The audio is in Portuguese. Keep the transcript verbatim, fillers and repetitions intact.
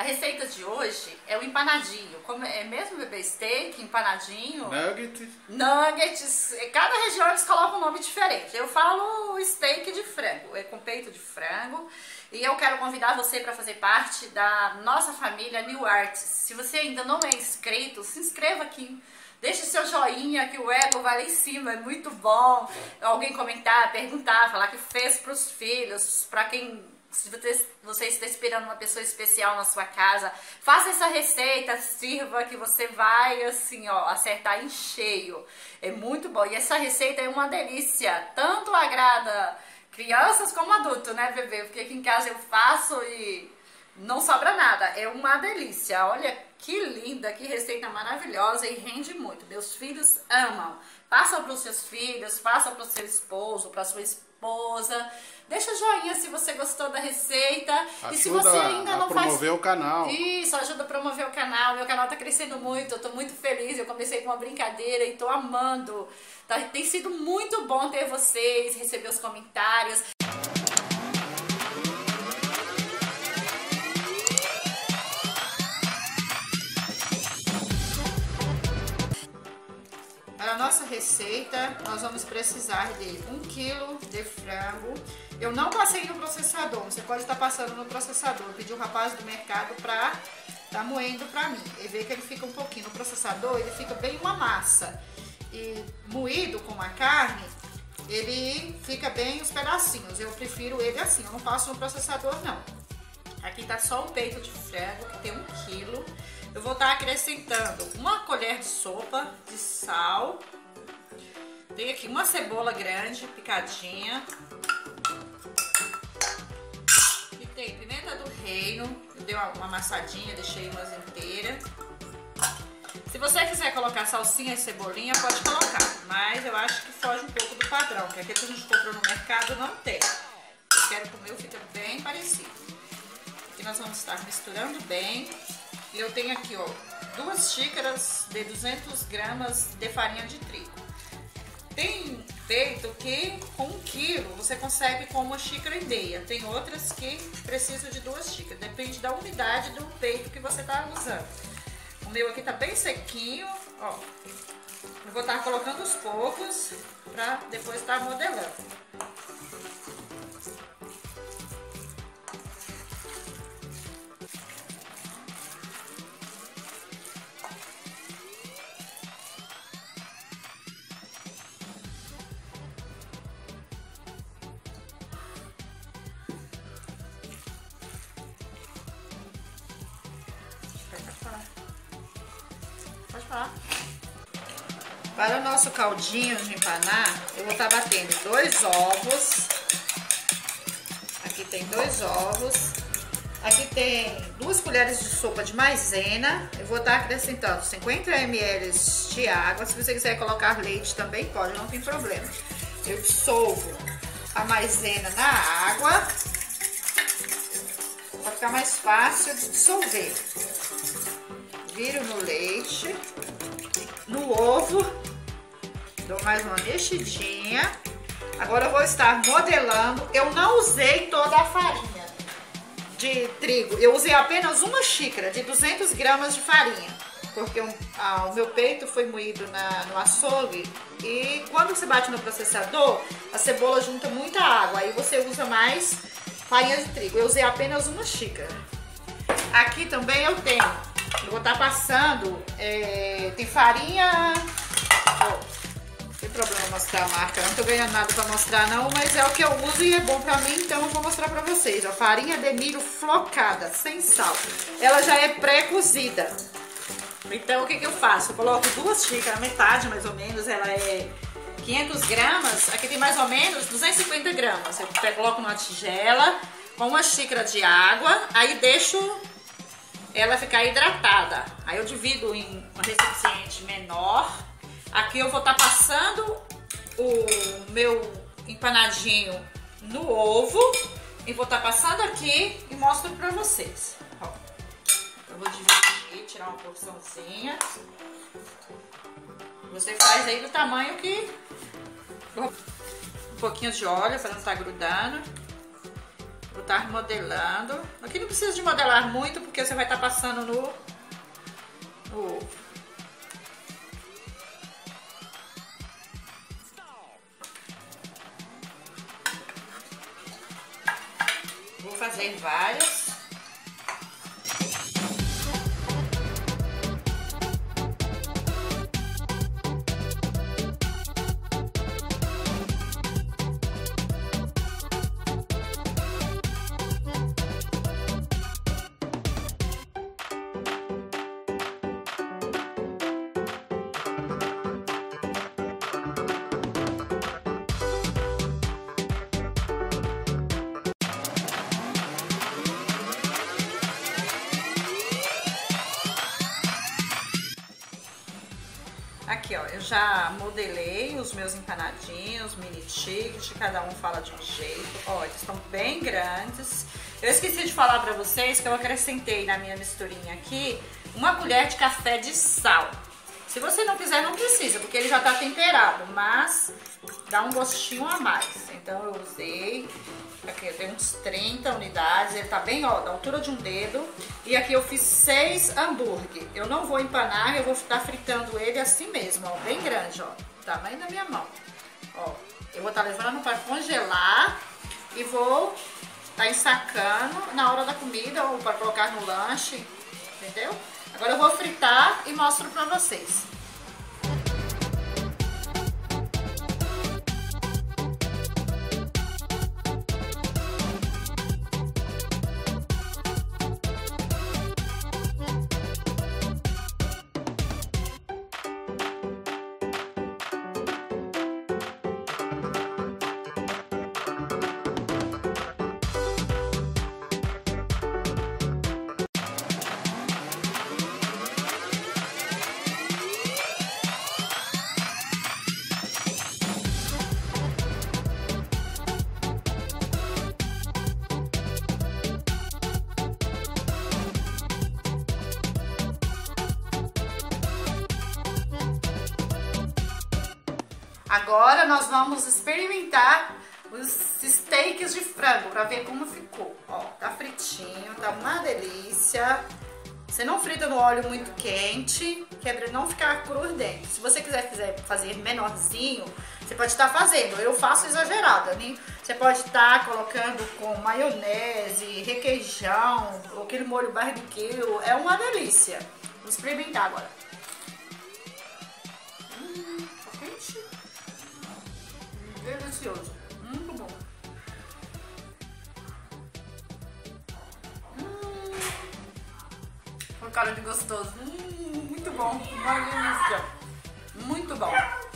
receita de hoje é o empanadinho. Como é mesmo, bebê? Steak, empanadinho. Nugget. Nuggets. Cada região eles colocam um nome diferente. Eu falo steak de frango, é com peito de frango. E eu quero convidar você para fazer parte da nossa família New Arts. Se você ainda não é inscrito, se inscreva aqui. Deixe seu joinha que o ego vai lá em cima, é muito bom. Alguém comentar, perguntar, falar que fez para os filhos, para quem... Se você está esperando uma pessoa especial na sua casa, faça essa receita, sirva que você vai assim, ó, acertar em cheio. É muito bom. E essa receita é uma delícia. Tanto agrada crianças como adultos, né, bebê? Porque aqui em casa eu faço e não sobra nada. É uma delícia. Olha que linda, que receita maravilhosa e rende muito. Meus filhos amam. Faça para os seus filhos, faça para o seu esposo, para a sua esposa. Deixa joinha se você gostou da receita. Ajuda e se você ainda a não promover faz... o canal. Isso, ajuda a promover o canal. Meu canal tá crescendo muito, eu tô muito feliz. Eu comecei com uma brincadeira e tô amando. Tá, tem sido muito bom ter vocês, receber os comentários. Para a nossa receita, nós vamos precisar de um quilo de frango. Eu não passei no processador, você pode estar passando no processador. Eu pedi o rapaz do mercado para estar moendo para mim. E ver que ele fica um pouquinho no processador, ele fica bem uma massa. E moído com a carne, ele fica bem os pedacinhos. Eu prefiro ele assim, eu não passo no processador não. Aqui tá só o peito de frango, que tem um quilo. Eu vou estar acrescentando uma colher de sopa de sal. Tem aqui uma cebola grande, picadinha. E tem pimenta do reino. Eu dei uma, uma amassadinha, deixei umas inteiras. Se você quiser colocar salsinha e cebolinha, pode colocar. Mas eu acho que foge um pouco do padrão, que aquele que a gente comprou no mercado não tem. Eu quero que o meu fique bem parecido. Aqui nós vamos estar misturando bem. E eu tenho aqui, ó, duas xícaras de duzentas gramas de farinha de trigo. Tem peito que com um quilo você consegue com uma xícara e meia. Tem outras que precisam de duas xícaras. Depende da umidade do peito que você está usando. O meu aqui tá bem sequinho, ó. Eu vou estar colocando aos poucos para depois estar modelando. Pode falar. Para o nosso caldinho de empanar, eu vou estar batendo dois ovos. Aqui tem dois ovos. Aqui tem duas colheres de sopa de maisena. Eu vou estar acrescentando cinquenta mililitros de água. Se você quiser colocar leite também pode, não tem problema. Eu dissolvo a maisena na água para ficar mais fácil de dissolver. Viro no leite, no ovo, dou mais uma mexidinha. Agora eu vou estar modelando. Eu não usei toda a farinha de trigo, eu usei apenas uma xícara de duzentas gramas de farinha, porque o, ah, o meu peito foi moído na, no açougue e quando você bate no processador, a cebola junta muita água, aí você usa mais farinha de trigo. Eu usei apenas uma xícara. Aqui também eu tenho... Eu vou estar passando, é, tem farinha, oh, não tem problema mostrar a marca, não tô ganhando nada pra mostrar não, mas é o que eu uso e é bom pra mim, então eu vou mostrar pra vocês, ó, farinha de milho flocada, sem sal, ela já é pré-cozida, então o que que eu faço? Eu coloco duas xícaras, metade mais ou menos, ela é quinhentas gramas, aqui tem mais ou menos duzentas e cinquenta gramas, eu coloco numa tigela com uma xícara de água, aí deixo ela ficar hidratada. Aí eu divido em um recipiente menor. Aqui eu vou estar passando o meu empanadinho no ovo e vou estar passando aqui e mostro pra vocês. Ó, eu vou dividir, tirar uma porçãozinha. Você faz aí do tamanho que... Um pouquinho de óleo para não estar grudando. Vou estar modelando. Aqui não precisa de modelar muito, porque você vai estar passando no, no ovo. Vou fazer várias. Aqui, ó, eu já modelei os meus empanadinhos, mini ticket, cada um fala de um jeito. Ó, eles estão bem grandes. Eu esqueci de falar pra vocês que eu acrescentei na minha misturinha aqui uma colher de café de sal. Se você não quiser, não precisa, porque ele já tá temperado, mas dá um gostinho a mais. Então eu usei, aqui eu tenho uns trinta unidades, ele tá bem, ó, da altura de um dedo. E aqui eu fiz seis hambúrguer. Eu não vou empanar, eu vou estar fritando ele assim mesmo, ó, bem grande, ó, tamanho da minha mão. Ó, eu vou estar levando para congelar e vou estar ensacando na hora da comida ou para colocar no lanche, entendeu? Agora eu vou fritar e mostro pra vocês. Agora nós vamos experimentar os steaks de frango para ver como ficou. Ó, tá fritinho, tá uma delícia. Você não frita no óleo muito quente, que é pra não ficar cru dentro. Se você quiser fazer menorzinho, você pode estar fazendo. Eu faço exagerada, né? Você pode estar colocando com maionese, requeijão, ou aquele molho barbecue. É uma delícia. Vou experimentar agora. Hum, tá quente. Delicioso, muito bom. Hum, com cara de gostoso. Hum, muito bom, uma delícia. Muito bom.